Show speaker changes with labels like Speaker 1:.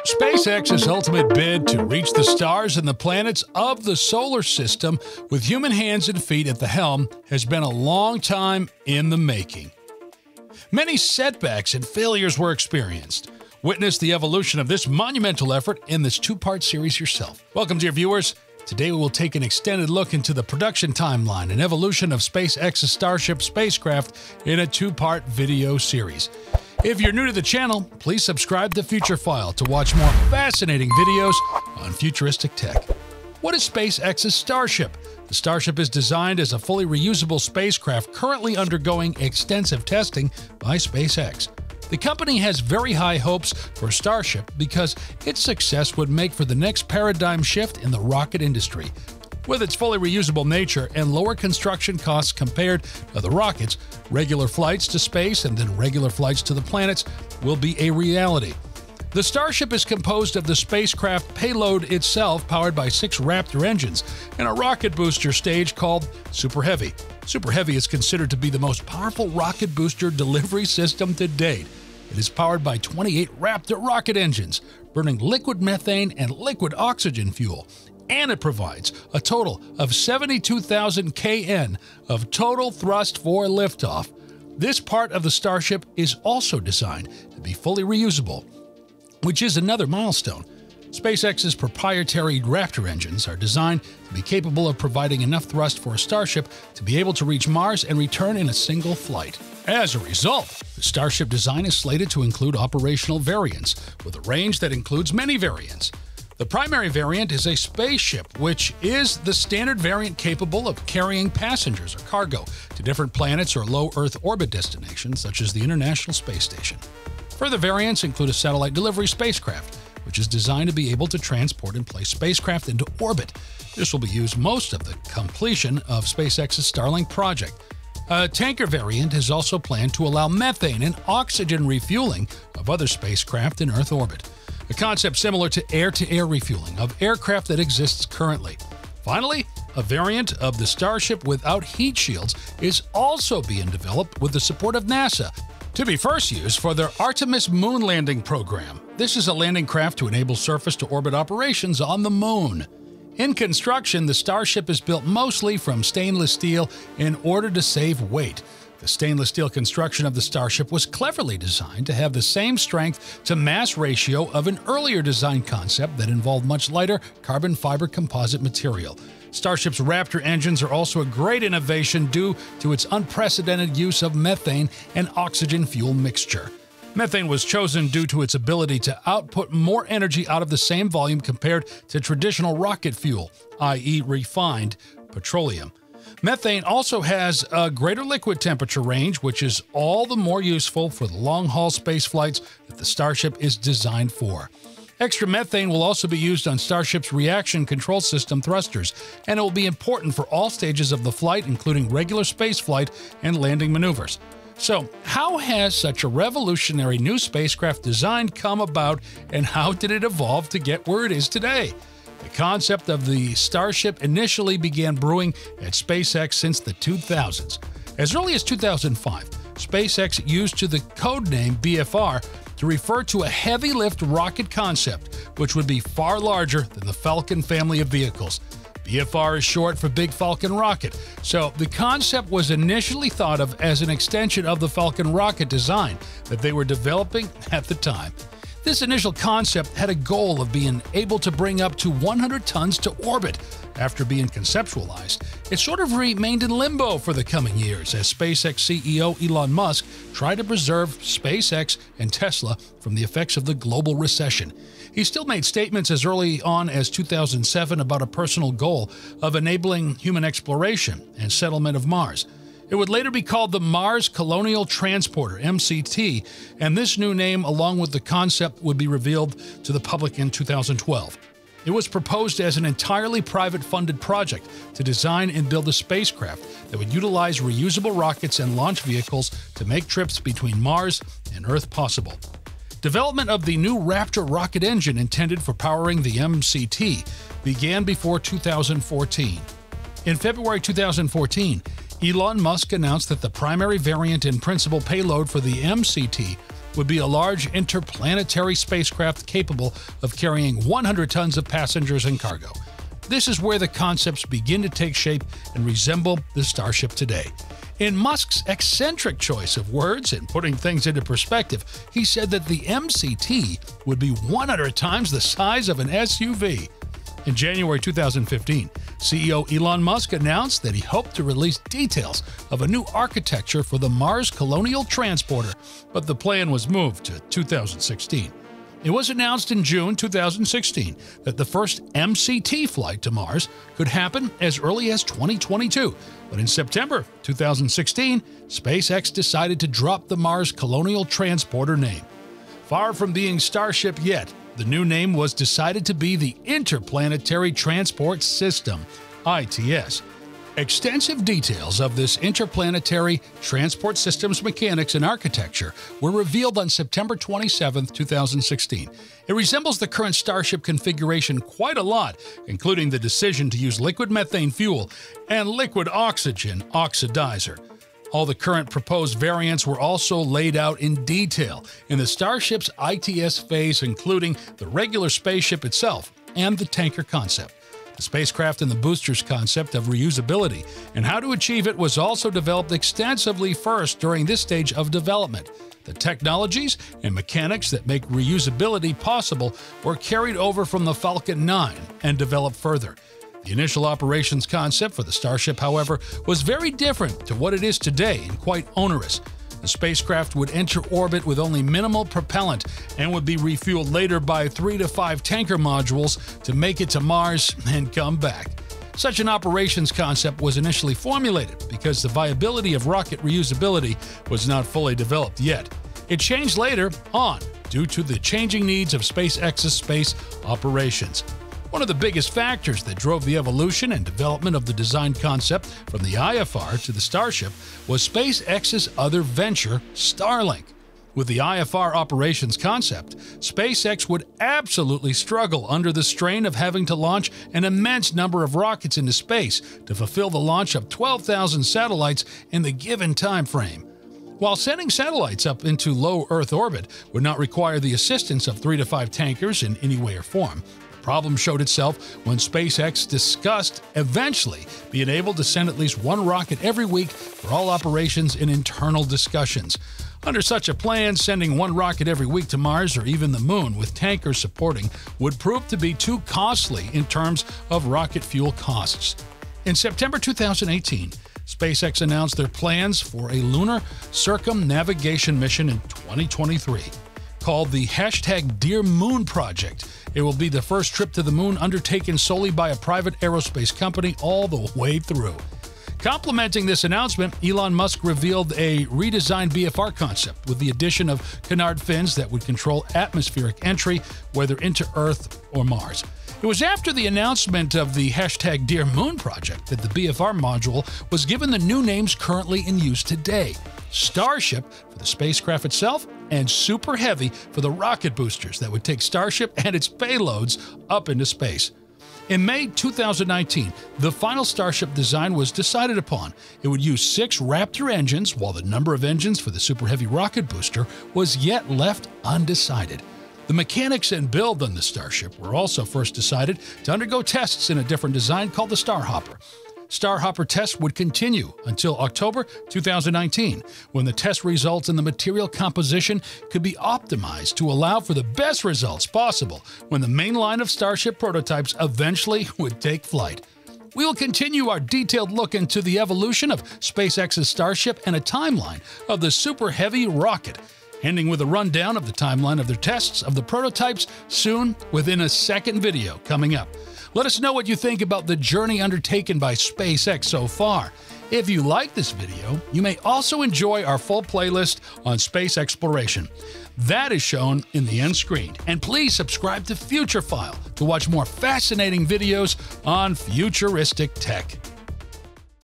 Speaker 1: SpaceX's ultimate bid to reach the stars and the planets of the solar system with human hands and feet at the helm has been a long time in the making. Many setbacks and failures were experienced. Witness the evolution of this monumental effort in this two-part series yourself. Welcome, dear viewers. Today we will take an extended look into the production timeline and evolution of SpaceX's Starship spacecraft in a two-part video series. If you're new to the channel, please subscribe to Futurephile to watch more fascinating videos on futuristic tech. What is SpaceX's Starship? The Starship is designed as a fully reusable spacecraft currently undergoing extensive testing by SpaceX. The company has very high hopes for Starship because its success would make for the next paradigm shift in the rocket industry. With its fully reusable nature and lower construction costs compared to the rockets, regular flights to space and then regular flights to the planets will be a reality. The Starship is composed of the spacecraft payload itself, powered by 6 Raptor engines, and a rocket booster stage called SUPERHEAVY. SUPERHEAVY is considered to be the most powerful rocket booster delivery system to date. It is powered by 28 Raptor rocket engines, burning liquid methane and liquid oxygen fuel, and it provides a total of 72,000 kN of total thrust for liftoff. This part of the Starship is also designed to be fully reusable, which is another milestone. SpaceX's proprietary Raptor engines are designed to be capable of providing enough thrust for a Starship to be able to reach Mars and return in a single flight. As a result, the Starship design is slated to include operational variants, with a range that includes many variants. The primary variant is a spaceship, which is the standard variant capable of carrying passengers or cargo to different planets or low Earth orbit destinations, such as the International Space Station. Further variants include a satellite delivery spacecraft, which is designed to be able to transport and place spacecraft into orbit. This will be used most of the completion of SpaceX's Starlink project. A tanker variant is also planned to allow methane and oxygen refueling of other spacecraft in Earth orbit, a concept similar to air-to-air refueling of aircraft that exists currently. Finally, a variant of the Starship without heat shields is also being developed with the support of NASA, to be first used for their Artemis moon landing program. This is a landing craft to enable surface-to-orbit operations on the moon. In construction, the Starship is built mostly from stainless steel in order to save weight. The stainless steel construction of the Starship was cleverly designed to have the same strength-to-mass ratio of an earlier design concept that involved much lighter carbon fiber composite material. Starship's Raptor engines are also a great innovation due to its unprecedented use of methane and oxygen fuel mixture. Methane was chosen due to its ability to output more energy out of the same volume compared to traditional rocket fuel, i.e. refined petroleum. Methane also has a greater liquid temperature range, which is all the more useful for the long-haul space flights that the Starship is designed for. Extra methane will also be used on Starship's reaction control system thrusters, and it will be important for all stages of the flight, including regular space flight and landing maneuvers. So, how has such a revolutionary new spacecraft design come about, and how did it evolve to get where it is today? The concept of the Starship initially began brewing at SpaceX since the 2000s. As early as 2005, SpaceX used the codename BFR to refer to a heavy-lift rocket concept, which would be far larger than the Falcon family of vehicles. BFR is short for Big Falcon Rocket, so the concept was initially thought of as an extension of the Falcon rocket design that they were developing at the time. This initial concept had a goal of being able to bring up to 100 tons to orbit. After being conceptualized, it sort of remained in limbo for the coming years as SpaceX CEO Elon Musk tried to preserve SpaceX and Tesla from the effects of the global recession. He still made statements as early on as 2007 about a personal goal of enabling human exploration and settlement of Mars. It would later be called the Mars Colonial Transporter, MCT, and this new name, along with the concept, would be revealed to the public in 2012. It was proposed as an entirely private-funded project to design and build a spacecraft that would utilize reusable rockets and launch vehicles to make trips between Mars and Earth possible. Development of the new Raptor rocket engine intended for powering the MCT began before 2014. In February 2014, Elon Musk announced that the primary variant and principal payload for the MCT would be a large interplanetary spacecraft capable of carrying 100 tons of passengers and cargo. This is where the concepts begin to take shape and resemble the Starship today. In Musk's eccentric choice of words and putting things into perspective, he said that the MCT would be 100 times the size of an SUV. In January 2015, CEO Elon Musk announced that he hoped to release details of a new architecture for the Mars Colonial Transporter, but the plan was moved to 2016. It was announced in June 2016 that the first MCT flight to Mars could happen as early as 2022, but in September 2016, SpaceX decided to drop the Mars Colonial Transporter name. Far from being Starship yet, the new name was decided to be the Interplanetary Transport System, ITS. Extensive details of this interplanetary transport system's mechanics and architecture were revealed on September 27, 2016. It resembles the current Starship configuration quite a lot, including the decision to use liquid methane fuel and liquid oxygen oxidizer. All the current proposed variants were also laid out in detail in the Starship's ITS phase, including the regular spaceship itself and the tanker concept. The spacecraft and the boosters concept of reusability and how to achieve it was also developed extensively first during this stage of development. The technologies and mechanics that make reusability possible were carried over from the Falcon 9 and developed further. The initial operations concept for the Starship, however, was very different to what it is today and quite onerous. The spacecraft would enter orbit with only minimal propellant and would be refueled later by 3 to 5 tanker modules to make it to Mars and come back. Such an operations concept was initially formulated because the viability of rocket reusability was not fully developed yet. It changed later on due to the changing needs of SpaceX's space operations. One of the biggest factors that drove the evolution and development of the design concept from the IFR to the Starship was SpaceX's other venture, Starlink. With the IFR operations concept, SpaceX would absolutely struggle under the strain of having to launch an immense number of rockets into space to fulfill the launch of 12,000 satellites in the given time frame. While sending satellites up into low Earth orbit would not require the assistance of 3 to 5 tankers in any way or form, problem showed itself when SpaceX discussed eventually being able to send at least one rocket every week for all operations in internal discussions. Under such a plan, sending one rocket every week to Mars or even the Moon with tankers supporting would prove to be too costly in terms of rocket fuel costs. In September 2018, SpaceX announced their plans for a lunar circumnavigation mission in 2023. Called the #Dear Moon Project. It will be the first trip to the moon undertaken solely by a private aerospace company all the way through. Complementing this announcement, Elon Musk revealed a redesigned BFR concept with the addition of canard fins that would control atmospheric entry, whether into Earth or Mars. It was after the announcement of the #Dear Moon Project that the BFR module was given the new names currently in use today: Starship for the spacecraft itself and SUPERHEAVY for the rocket boosters that would take Starship and its payloads up into space. In May 2019, the final Starship design was decided upon. It would use 6 Raptor engines, while the number of engines for the SUPERHEAVY rocket booster was yet left undecided. The mechanics and build on the Starship were also first decided to undergo tests in a different design called the Starhopper. Starhopper tests would continue until October 2019, when the test results and the material composition could be optimized to allow for the best results possible when the main line of Starship prototypes eventually would take flight. We will continue our detailed look into the evolution of SpaceX's Starship and a timeline of the SUPERHEAVY rocket, ending with a rundown of the timeline of their tests of the prototypes soon within a second video coming up. Let us know what you think about the journey undertaken by SpaceX so far. If you like this video, you may also enjoy our full playlist on space exploration. That is shown in the end screen. And please subscribe to Futurephile to watch more fascinating videos on futuristic tech.